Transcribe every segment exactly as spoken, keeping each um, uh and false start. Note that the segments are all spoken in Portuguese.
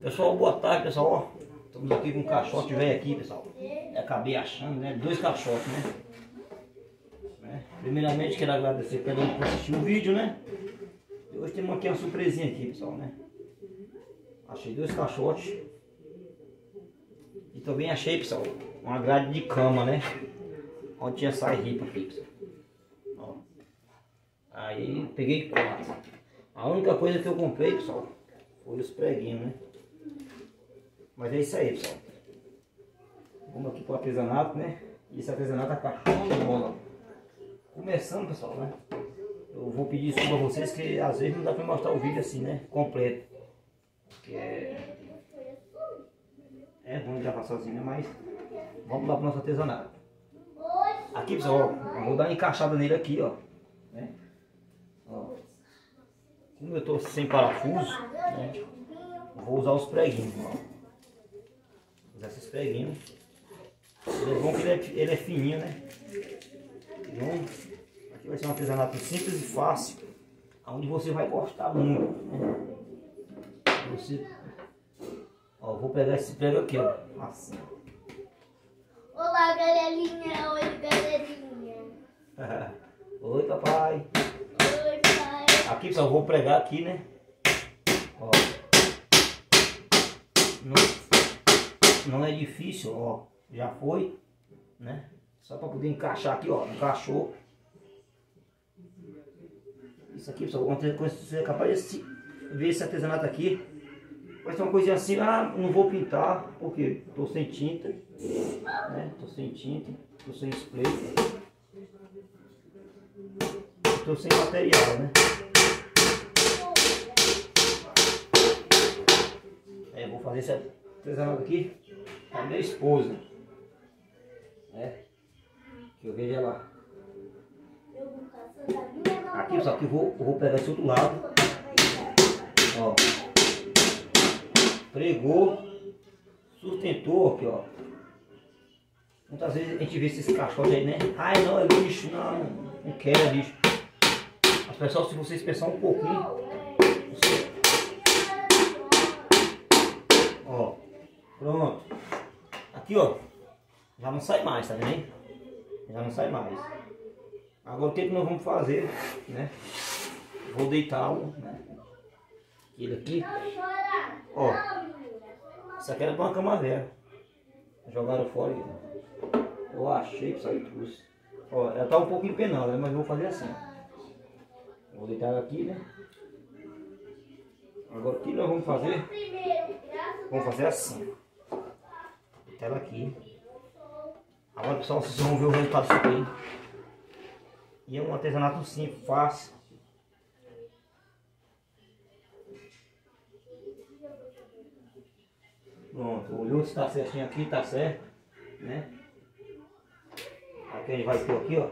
Pessoal, boa tarde, pessoal. Estamos aqui com um caixote velho aqui, pessoal. Eu acabei achando, né? Dois caixotes, né? né? Primeiramente, quero agradecer a cada um por assistir o vídeo, né? E hoje temos aqui uma surpresinha aqui, pessoal, né? Achei dois caixotes. E também achei, pessoal, uma grade de cama, né? Onde tinha essa ripa aqui, pessoal. Ó. Aí peguei quatro. A única coisa que eu comprei, pessoal, foi os preguinhos, né? Mas é isso aí, pessoal. Vamos aqui para o artesanato, né? E esse artesanato tá show de bola. Começando, pessoal, né? Eu vou pedir desculpa a vocês que às vezes não dá para mostrar o vídeo assim, né? Completo. Que é... É ruim gravar sozinho, né? Mas vamos lá para o nosso artesanato. Aqui, pessoal, ó, eu vou dar uma encaixada nele aqui, ó. Né? Ó. Como eu tô sem parafuso, né? Vou usar os preguinhos, ó. Vou usar esses preguinhos. Ele é bom que ele é, ele é fininho, né? Então, aqui vai ser um artesanato simples e fácil, onde você vai gostar muito, né? Você... Ó, vou pegar esse prego aqui, ó. Assim. Olá, galerinha. Oi, galerinha. Oi, papai. Oi, pai. Aqui, pessoal, eu vou pregar aqui, né? Ó. Não, não é difícil, ó. Já foi, né? Só para poder encaixar aqui, ó. Encaixou. Isso aqui, pessoal, quando você é capaz de ver esse artesanato aqui, vai ser uma coisinha assim, ah, não vou pintar, porque tô sem tinta, né? Tô sem tinta, tô sem spray, tô sem material, né? É, vou fazer esse artesanato aqui com a minha esposa, né? Que eu vejo ela. Aqui, pessoal, que eu vou, eu vou pegar esse outro lado, ó. Pregou, sustentou aqui, ó. Muitas vezes a gente vê esses caixotes aí, né? Ai, não, é lixo, não, não quero, é lixo. Mas, pessoal, se vocês pensar um pouquinho, você... ó, pronto. Aqui, ó, já não sai mais, tá vendo? Já não sai mais. Agora o que que nós vamos fazer, né? Vou deitá-lo, né? Ele aqui, ó. Isso aqui era para uma cama velha. Jogaram fora. Eu achei que saiu trouxe. Ó, ela tá um pouco empenada, mas eu vou fazer assim. Vou deitar ela aqui, né? Agora o que nós vamos fazer? Vamos fazer assim. Deitar ela aqui. Agora, pessoal, vocês vão ver o resultado disso aqui. E é um artesanato simples, fácil. Pronto, olhou se tá certinho aqui, tá certo, né? Aqui a gente vai pôr aqui, ó.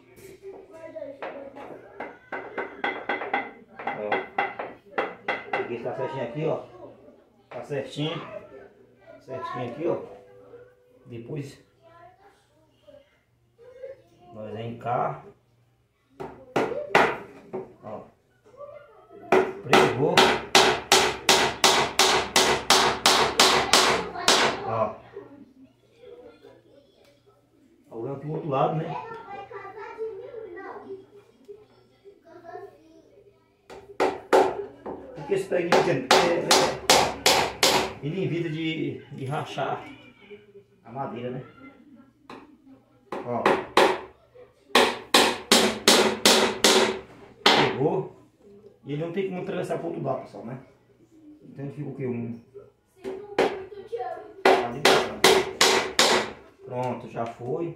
Ó. Aqui está certinho aqui, ó. Tá certinho. Certinho aqui, ó. Depois nós vem cá. Ó. Pregou. Ó. Olhando aqui do outro lado, né? Porque esse preguinho aqui é, é, ele evita de, de rachar a madeira, né? Ó. Pegou. E ele não tem como atravessar para o outro lado, pessoal, né? Então ele fica o que? Um... Pronto, já foi.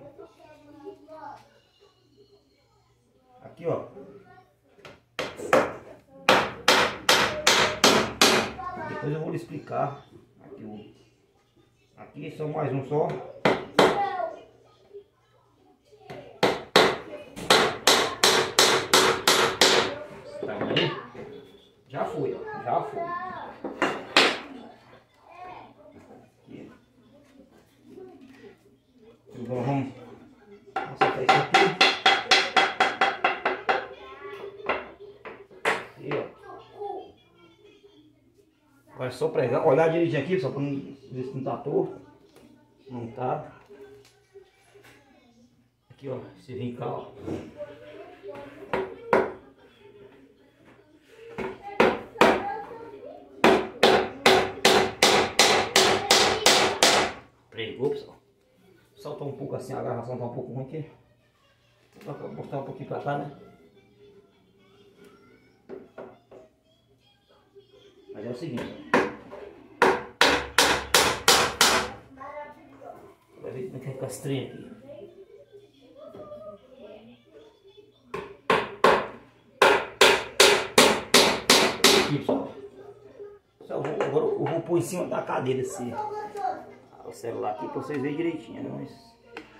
Aqui, ó. Depois eu vou lhe explicar. Aqui, aqui são mais um só. Tá aí? Já foi, ó. Já foi. Então vamos acertar isso aqui. E, ó. Agora é só pregar, olhar direitinho aqui, só pra não ver se não tá torto. Não tá. Aqui, ó, você vem cá, ó. Pregou, pessoal. Soltar um pouco assim, a gravação tá um pouco ruim aqui. Vou mostrar um pouquinho pra cá, né? Mas é o seguinte, ó. Vai ver como é que fica as trem aqui. Aqui, pessoal. Só vou, agora eu vou pôr em cima da cadeira assim. O celular aqui pra vocês verem direitinho, né? Mas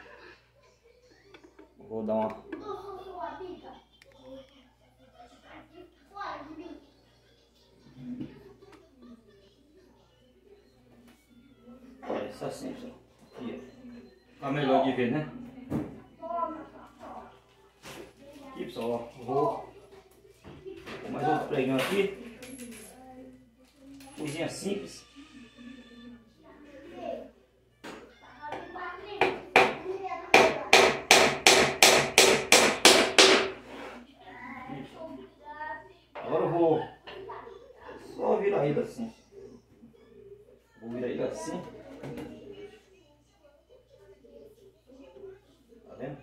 vou dar uma. Olha, isso assim, pessoal. Aqui, ó. Tá melhor de ver, né? Aqui, pessoal, ó. Vou pôr mais outro pregão aqui. Coisinha simples. Agora eu vou só virar ele assim. Vou virar ele assim. Tá vendo?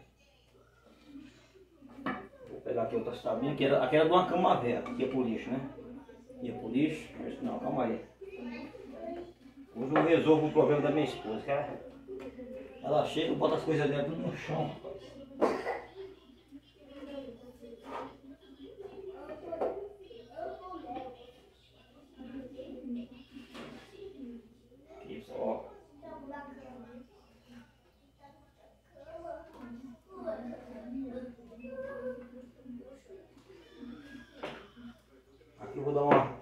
Vou pegar aqui outras tabelinhas. Aquela, aquela de uma cama velha, que ia pro lixo, né? Ia pro lixo. Não, calma aí. Hoje eu resolvo o problema da minha esposa. Que ela, ela chega e bota as coisas dela tudo no chão. Isso, ó. Aqui eu vou dar uma.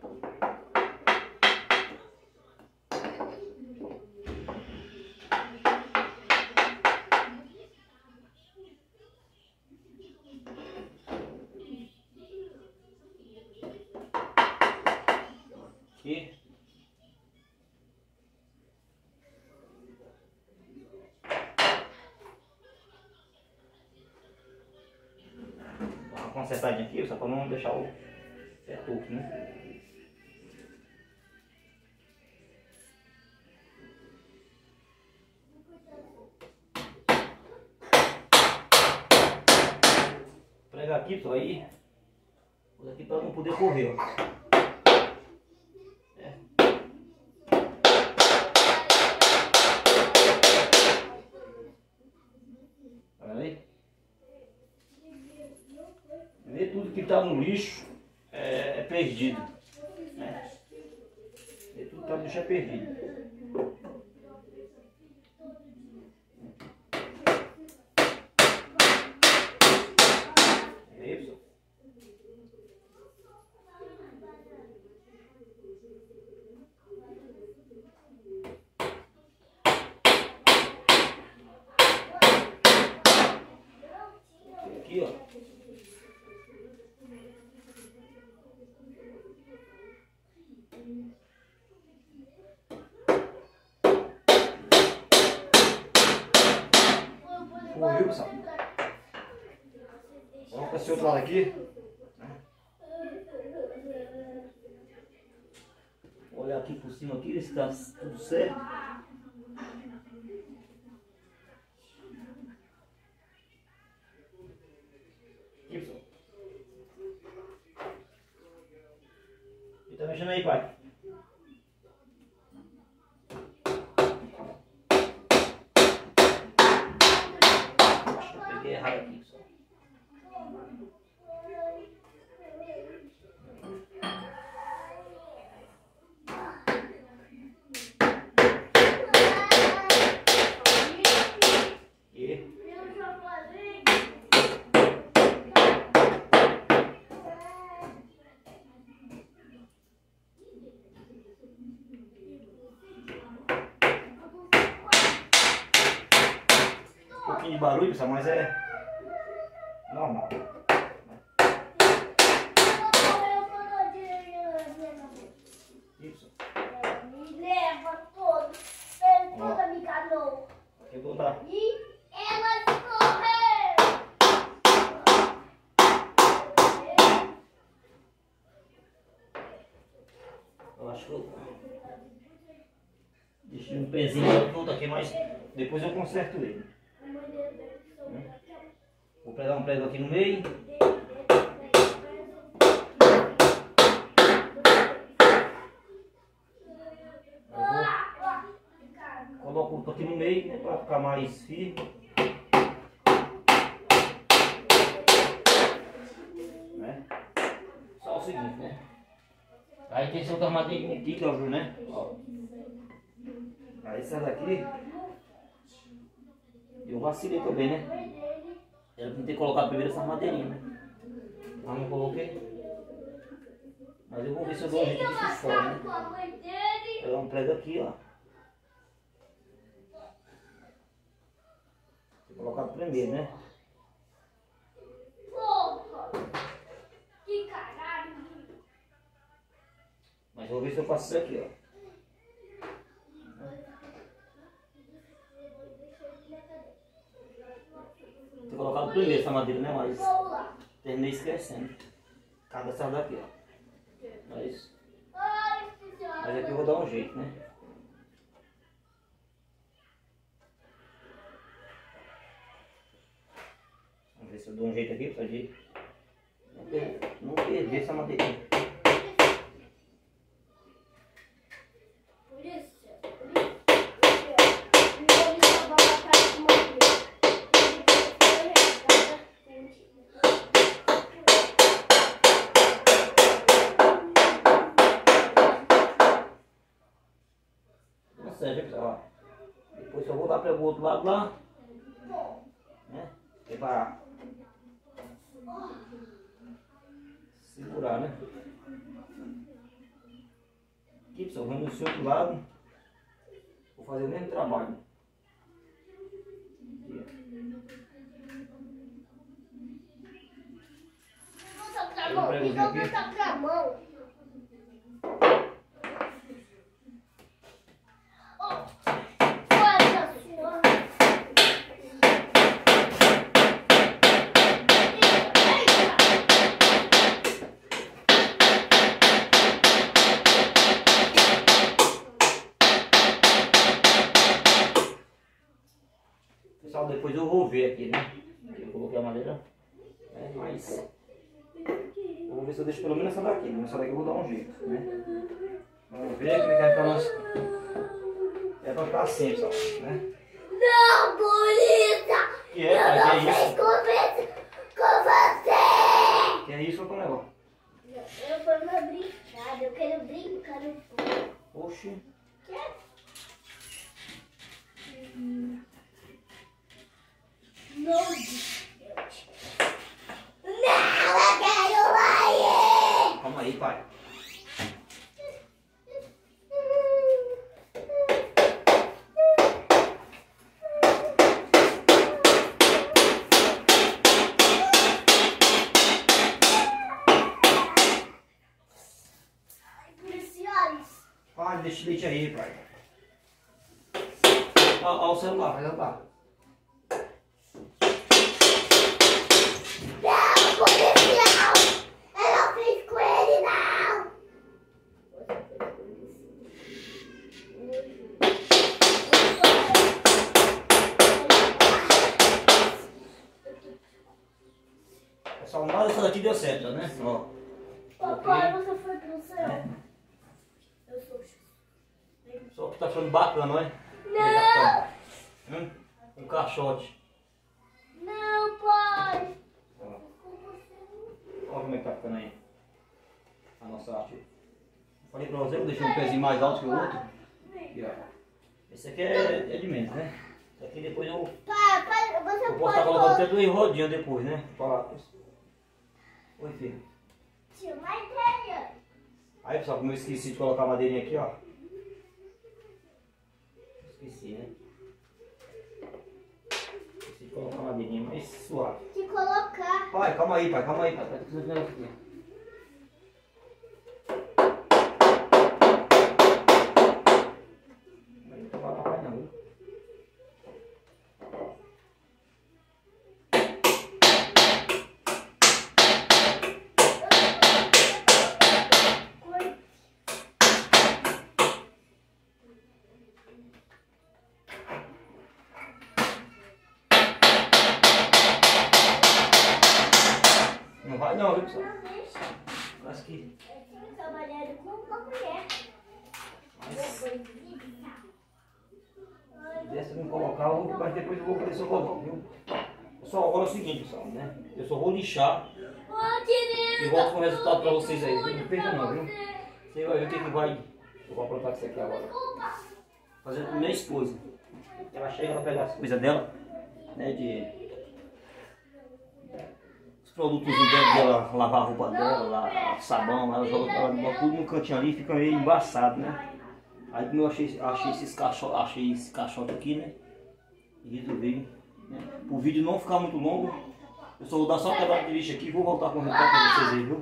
Aqui. Dá uma consertadinha aqui, só para não deixar o pé torto, né? Prega aqui, pessoal, aí. Vou aqui para não poder correr, ó. Ver tudo que está no lixo é, é perdido, né? Ver tudo que está no lixo é perdido. É isso. Aqui, ó. Foi, viu, pessoal? Vamos para esse outro lado aqui. Olhar aqui por cima aqui, ver se está tudo certo. Aqui, pessoal. E tá mexendo aí, pai? Errado aqui, pessoal. E um pouquinho de barulho, pessoal, mas é normal. Isso. botar. E ela escorreu. Eu acho que eu deixei um pezinho todo aqui, mas depois eu conserto ele. Vou pegar um prego aqui no meio. Coloco outro aqui no meio, né, para ficar mais firme. Né? Só o seguinte, né? Aí tem essa outra madeirinha aqui, que eu vi, né? Ó. Aí essa daqui eu vacilei também, né? Eu não ter colocado primeiro essa madeirinha, né? Mas não coloquei. Mas eu vou ver se eu dou um jeito disso fora, né? Pegar um prego aqui, ó. Vou colocar primeiro, né? Porra! Que caralho! Mas eu vou ver se eu faço isso aqui, ó. Tinha colocado primeiro essa madeira, né? Mas terminei esquecendo. Cada essa daqui, ó. Mas, mas aqui eu vou dar um jeito, né? Vamos ver se eu dou um jeito aqui pra gente não perder, não perder essa madeirinha. Por isso, por isso. Eu vou me salvar pra trás de uma vez. Não seja, pessoal. Depois eu vou dar para o outro lado lá. Né? Preparar. Segurar, né? Aqui, pessoal, vamos no outro lado. Vou fazer o mesmo trabalho. Não tá pra mão, então não tá pra mão. Ó, olha a sua. Pessoal, depois eu vou ver aqui, né? Eu coloquei a madeira, né? Mas vou ver se eu deixo pelo menos essa daqui, né? Essa daqui eu vou dar um jeito, né? Vamos ver como é que é pra nós. É pra ficar assim, pessoal, né? Não, polícia! Que é, Eu pai? não Que é fiz isso? conversa com você! Que é isso, outro negócio? Eu fui uma brincada, eu quero brincar no fundo. Oxi. Quer? Hum. Não, não, eu quero lá! Calma aí, pai. Ai, policiais! Pai, deixa leite aí, pai. Ó, ó o celular, vai levar. Não, policial! Eu não fiz com ele, não! Pessoal, nada dessa daqui deu certo, né? Ó. Papai, você foi pro céu? Eu sou o Só que tá ficando bacana, não é? Não! Hum? Um caixote. Não, pai! Ó. Olha como é que tá ficando aí. A nossa arte. Falei pra você, eu deixei um pezinho mais alto que o outro. Aqui, ó. Esse aqui é, é de menos, né? Esse aqui depois eu, Pai, pai, você eu posso pode... estar colocando até duas rodinhas depois, né? Pra... Oi, filho. Tinha uma ideia. Aí, pessoal, como eu esqueci de colocar a madeirinha aqui, ó. Esqueci, né? Esqueci de colocar a madeirinha mais suave. De colocar. Pai, calma aí, pai, calma aí, pai. Tá precisando de um negócio aqui. Aí, não vai lá, pai, não. Vai não, viu, pessoal? Parece que... Trabalhando com uma mulher. Dessa eu não colocar, mas depois eu vou fazer seu coloco, viu? Pessoal, agora é o seguinte, pessoal, né? Eu só vou lixar e volto com o resultado pra vocês aí. Não perca não, viu? Você vai ver o que, que vai... Eu vou aprontar com isso aqui agora. Fazendo com minha esposa. Ela chega, ela pega as coisas dela, né? De... Os produtos dela, dela, lavar a roupa dela, lá, sabão, ela joga ela bota tudo no cantinho ali e fica meio embaçado, né? Aí como eu achei, achei, esses caixotes, achei esse caixote aqui, né? E resolvi, né? O vídeo não ficar muito longo, eu só vou dar só uma quebrada de lixo aqui e vou voltar com o resultado pra vocês aí, viu?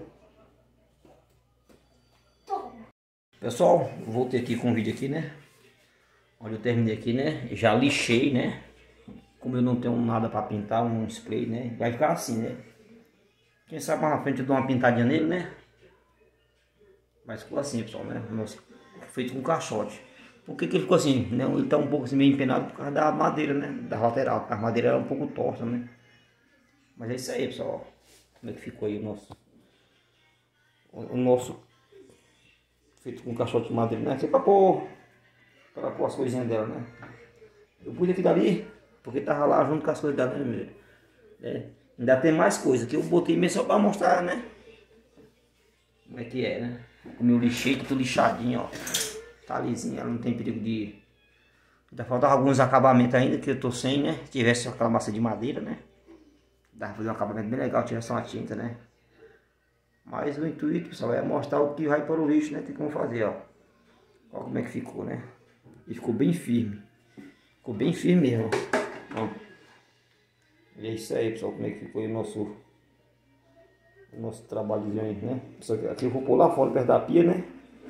Pessoal, voltei aqui com o vídeo aqui, né? Onde eu terminei aqui, né? Já lixei, né? Como eu não tenho nada pra pintar, um spray, né? Vai ficar assim, né? Quem sabe mais na frente eu dou uma pintadinha nele, né? Mas ficou assim, pessoal, né? Nossa, feito com caixote. Por que que ele ficou assim? Né? Ele tá um pouco assim, meio empenado por causa da madeira, né? Da lateral. A madeira era um pouco torta, né? Mas é isso aí, pessoal. Como é que ficou aí o nosso... O nosso... Feito com caixote de madeira, né? Aqui é pra pôr... Pra pôr as coisinhas dela, né? Eu pus aqui dali, porque tava lá junto com as coisas dela, né? É. Ainda tem mais coisa que eu botei mesmo só pra mostrar, né? Como é que é, né? O meu lixei, tudo lixadinho, ó. Tá lisinho, ela não tem perigo de... Ainda faltam alguns acabamentos ainda que eu tô sem, né? Se tivesse aquela massa de madeira, né? Dá pra fazer um acabamento bem legal, tirar só uma tinta, né? Mas o intuito, pessoal, é mostrar o que vai para o lixo, né? Tem como fazer, ó. Olha como é que ficou, né? E ficou bem firme. Ficou bem firme mesmo, ó. E é isso aí, pessoal, como é que ficou aí o nosso... O nosso trabalhozinho aí, né? Aqui eu vou pôr lá fora, perto da pia, né?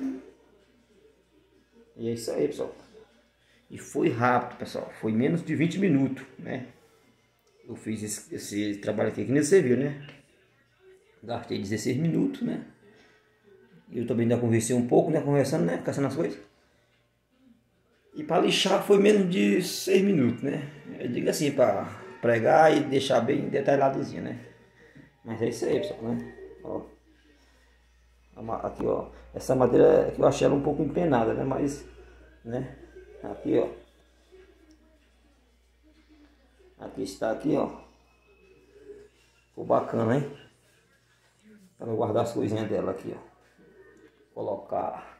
E é isso aí, pessoal. E foi rápido, pessoal. Foi menos de vinte minutos, né? Eu fiz esse, esse trabalho aqui, que nem você viu, né? Gastei dezesseis minutos, né? Eu também ainda conversei um pouco, né? Conversando, né? Caçando as coisas. E para lixar foi menos de seis minutos, né? Eu digo assim, para pregar e deixar bem detalhadozinho, né? Mas é isso aí, pessoal, né? Ó. Aqui, ó. Essa madeira aqui eu achei ela um pouco empenada, né? Mas, né? Aqui, ó. Aqui está, aqui, ó. Ficou bacana, hein? Para eu guardar as coisinhas dela aqui, ó. Colocar.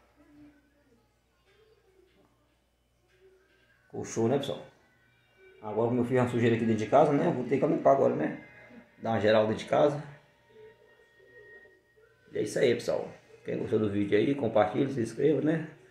Ficou show, né, pessoal? Agora como eu fiz uma sujeira aqui dentro de casa, né? Vou ter que limpar agora, né? Dar uma geral dentro de casa. E é isso aí, pessoal. Quem gostou do vídeo aí, compartilhe, se inscreva, né?